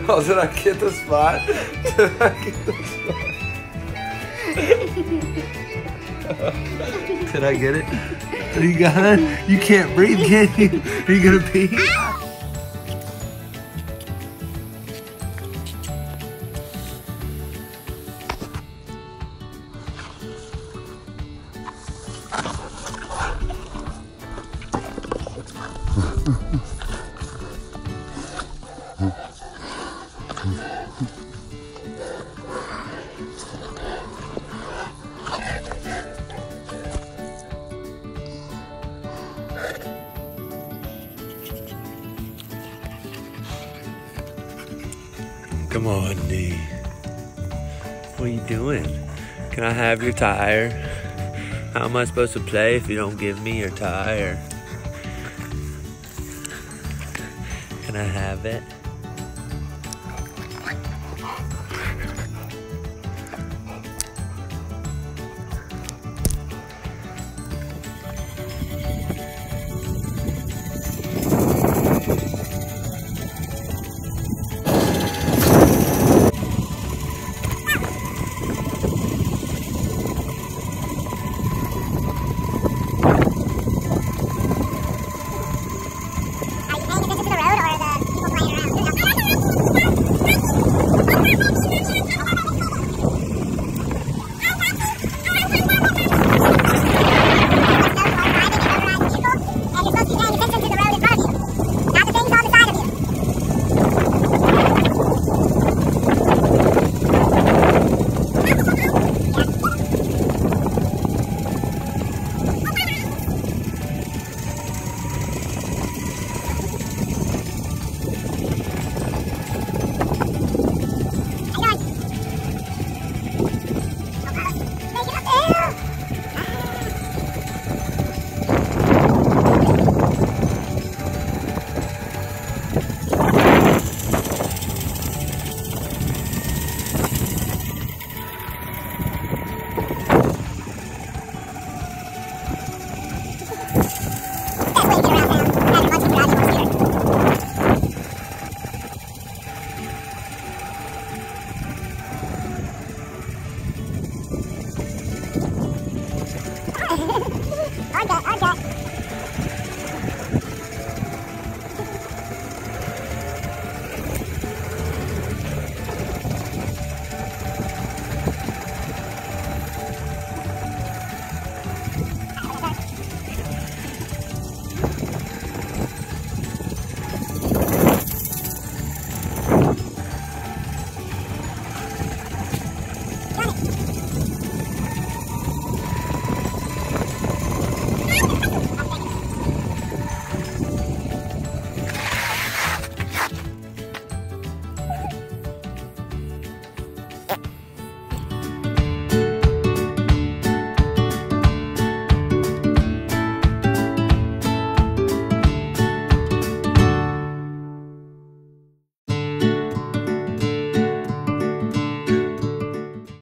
Oh, did I get the spot? Did I get the spot? Did I get it? You got it? You can't breathe, can you? Are you gonna pee? Come on, D. What are you doing? Can I have your tire? How am I supposed to play if you don't give me your tire? Can I have it?